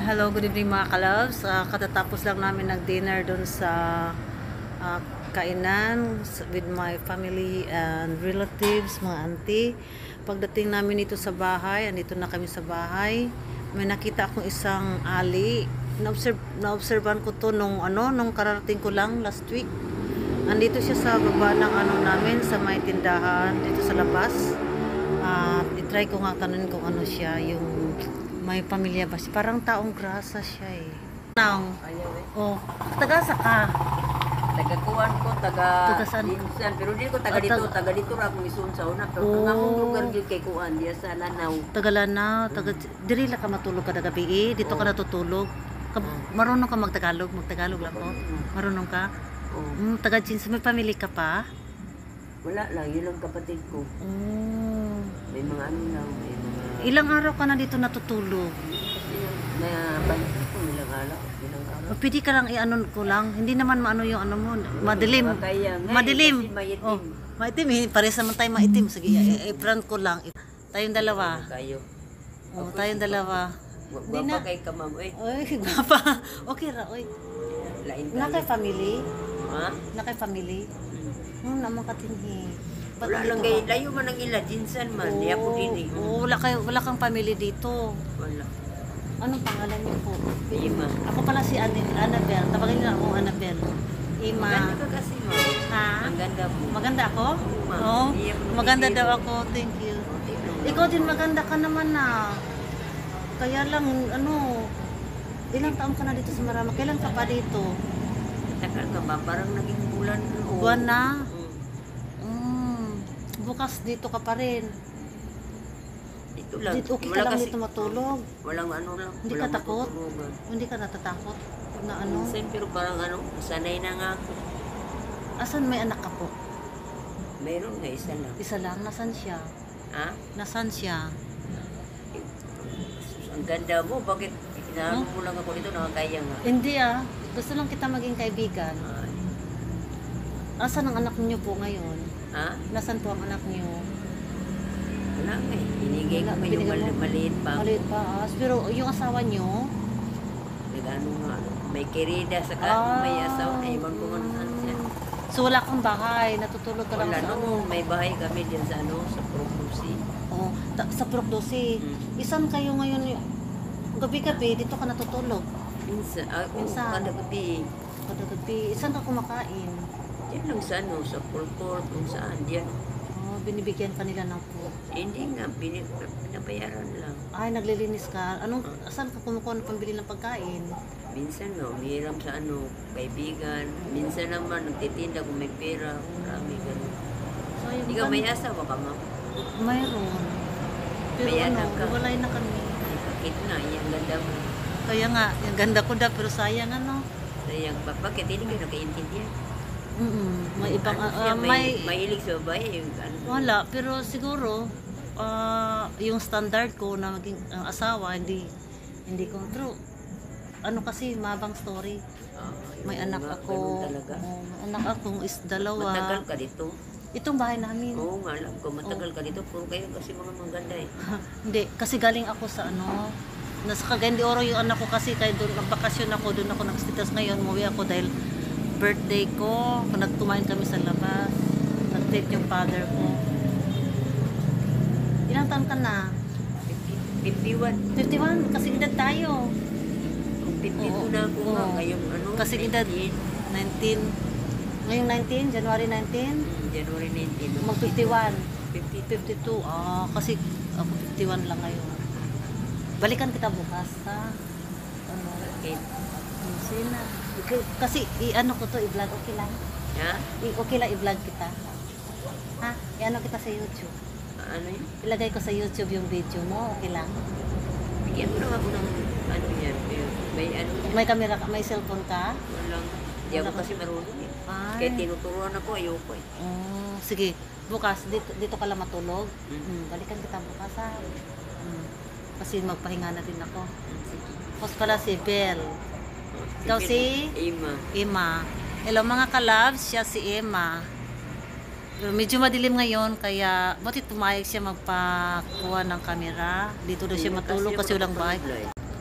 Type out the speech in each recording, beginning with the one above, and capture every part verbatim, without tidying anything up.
Hello, good evening mga kalabs. Uh, katatapos lang namin nag-dinner dun sa uh, kainan with my family and relatives, mga auntie. Pagdating namin dito sa bahay, andito na kami sa bahay, may nakita akong isang ali. Na-observe, na-observean ko to nung, ano, nung kararating ko lang last week. Andito siya sa baba ng ano namin, sa may tindahan, dito sa labas. At uh, itry ko nga tanong kung ano siya, yung may pamilya ba siya. Parang taong grasa siya eh. Now, oh, taga sa ka? Taga-kuwan ko, taga Taga saan? Dinsan. Pero di ko taga Ah, dito, taga- taga dito ra akong isun sa una. Pero Oh. ang among lugar di kay kuan, diya sa Lanao. Taga Lanao, taga diri la ka matulog kada gabi eh. Dito ka Oh. natutulog. Ka, marunong ka magtagalog, magtagalog lang ko. Marunong ka? Oh. Mm, taga Jeans, may pamilya ka pa? Wala lang, yun lang kapatid ko. Oh. May mga ano lang, may mga... Ilang araw ka na dito natutulog? Kasi na bansa ko, ilang araw, ilang araw. O, pwede ka lang i-ano ko lang. Hindi naman maano yung ano mo. Madilim. Kaya nga, Madilim. kasi maitim. Oh, maitim eh. Pares naman tayo maitim. Sige, i-front ko lang. Tayong dalawa. Kayo. Oh, tayong dalawa. Di na. Wapa kay kamam, oy. Oy, gwapa. Okay ra, oy. Lain Na kay tayo. family? Ha? Na kay family? Hmm. Hmm, naman katinhi. Ba't Wala dito lang ka? kay layo man ang ila, Jinsan man. Di ako din eh. Oh, wala, kayo, wala kang family dito. Wala. Anong pangalan niyo po? Ima. Ako pala si Anne, Annabelle. Tawagin niyo ako Annabelle. Ima. Maganda ka kasi, ma. Ha? Ang ganda mo. Maganda ako? Ma. Oo. Iya ko Maganda nakikita. daw ako. Thank you. Ikaw din maganda ka naman na. Kaya lang, ano, ilang taon ka na dito sa Marama? Kailan ka pa dito? Takal ka ba? Parang naging bulan. Oo. Buwan na? Mm. Mm. Bukas dito ka pa rin. Dito lang. Dito, okay ka Wala lang kasi- dito matulog. Walang ano lang. Hindi walang ka takot? matutulugan. Hindi ka natatakot na ano? Minsan, pero parang ano, sanay na nga ako. Asan may anak ka po? Meron nga isa lang. Isa lang. Nasaan siya? Ha? Nasaan siya? Ang ganda mo. Bakit inaano mo lang ako dito? Nakakaya nga. Hindi ah. Gusto lang kita maging kaibigan. Ay. Asan ang anak niyo po ngayon? Ha? Nasaan po ang anak niyo? Wala nga eh. Hinigay ko Wala, may yung binigay mali- mo? maliit pa. Maliit pa ah. Pero yung asawa niyo, Nag-ano nga. May kirida sa ka. Ah. May asawa. Ewan ko man saan siya. so wala kang bahay, natutulog ka lang Wala sa nung ano. may bahay kami dyan sa ano, sa Procusi. Oh, ta- sa Procdosi. Mm. Isan kayo ngayon? Gabi-gabi, dito ka natutulog. Minsan, ah, oh, Minsan. kada gabi. Kada gabi, isan ka kumakain? Diyan lang sa ano, sa Pulpul, kung saan, diyan. Oh, binibigyan ka nila ng food. Hindi nga, pini- pinabayaran lang. Ay, naglilinis ka. Anong, asan ka kumukuha ng pambili ng pagkain? Minsan, no, umihiram sa ano, kaibigan. Minsan naman, nagtitinda kung may pera. Marami ganun. So, yung Ikaw may asawa ka, ma'am? Mayroon. Pero May ano, anak ka? walay na kami. Ay, bakit na? Yan, ganda mo. Kaya nga, yung ganda ko da, pero sayang ano. Sayang pa, bakit hindi ka nakaintindihan? Mm may ibang, Ano ah, siya, ah, may, mahilig sa babae. Yung, ano, wala, pero siguro, ah, yung standard ko na maging ang asawa, hindi, hindi ko, pero, ano kasi, mabang story. ah, May yung anak mga ako, ganun talaga. oh, may anak akong is dalawa. Matagal ka dito. Itong bahay namin. Oo nga, alam ko, matagal ka dito. Puro kayo kasi mga maganda eh. Hindi, kasi galing ako sa ano, nasa Cagayan de Oro yung anak ko kasi, kaya doon, nagbakasyon ako, doon ako nagstitas ngayon, umuwi ako dahil birthday ko, nagkumain kami sa labas, nag-date yung father ko. Ilang taon ka na? fifty-one. fifty-one, kasi edad tayo. fifty-two na ako nga. Oo. Ngayong ano? Kasi edad nineteen. nineteen, ngayong nineteen, January nineteen, Mm, January nineteen. mag fifty-one, fifty. fifty-two, ah, kasi ako fifty-one lang ngayon. Balikan kita bukas, ha? Ano? Bakit? Sige na. K- Kasi i-ano ko to, i-vlog, okay lang? Ha? I- okay lang i-vlog kita. Ha? I-ano kita sa YouTube. Ano yun? Ilagay ko sa YouTube yung video mo, okay lang? Bigyan mo lang ako ng ano yan. Pero may ano. May camera ka, may cellphone ka? Walang. Hindi ako Wala ka. kasi marunong eh. Ay. Kaya tinuturuan ako, ayoko eh. Oh, sige, bukas dito dito ka lang matulog. Mm. Hmm, balikan kita bukas ha. Hmm. Kasi magpahinga na din ako. Mm, sige. Tapos pala si Belle. Ikaw si? Ima. Emma. Hello mga kalabs, siya si Emma. Pero medyo madilim ngayon, kaya buti pumayag siya magpakuha ng camera. Dito daw siya matulog kasi walang bahay.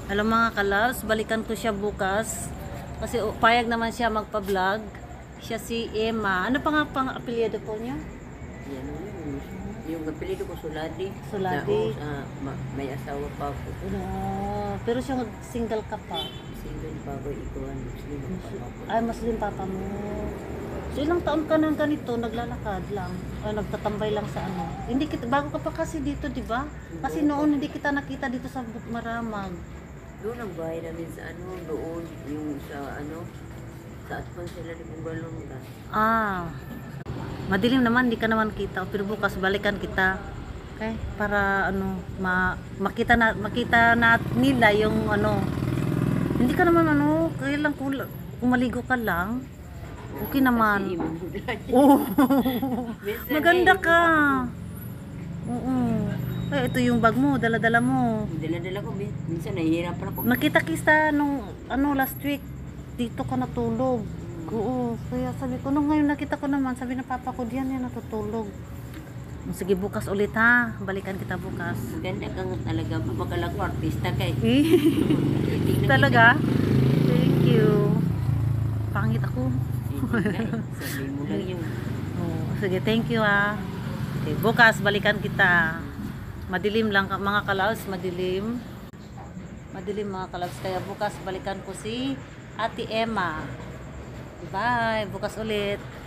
Hello mga kalabs, balikan ko siya bukas. Kasi oh, payag naman siya magpa-vlog. Siya si Emma. Ano pa nga pang apelyido po niya? Yan yun. Yung kapilido ko Suladi. Suladi. Sa, sa, ma, may asawa pa ako. No, pero siya single ka pa. Single pa ako, ikuhan. Muslim ang papa ko. Ay, Muslim papa mo. So ilang taon ka nang ganito, naglalakad lang, o nagtatambay lang sa ano. Hindi kita, bago ka pa kasi dito, di ba? Kasi noon hindi kita nakita dito sa Maramag. Doon ang bahay namin sa ano, doon, yung sa ano, sa atpan sila ni Bubalong ka. Ah, madilim naman, hindi ka naman kita. Pero bukas balikan kita. Okay? Para ano, ma makita na makita na nila yung ano. Hindi ka naman ano, kailang kung, kung maligo ka lang. Okay naman. Oh. Maganda ka. Oo. Eh, ito yung bag mo, dala-dala mo. Dala-dala ko, min- minsan nahihirapan ako. Nakita kita nung ano last week. Dito ka natulog. Oo. Kaya sabi ko, nung ngayon nakita ko naman, sabi na papa ko, diyan yan natutulog. Sige, bukas ulit ha. Balikan kita bukas. Maganda ka nga talaga. Pagkakala ko, artista ka eh. Eh, Tingnan talaga? Thank you. Pangit ako. kita. Eh, sabi mo lang yun. Oh, sige, thank you ha. Okay, bukas balikan kita. Madilim lang ka- mga kalabs, madilim. Madilim mga kalabs, kaya bukas balikan ko si Ate Emma. Bye, bukas ulit.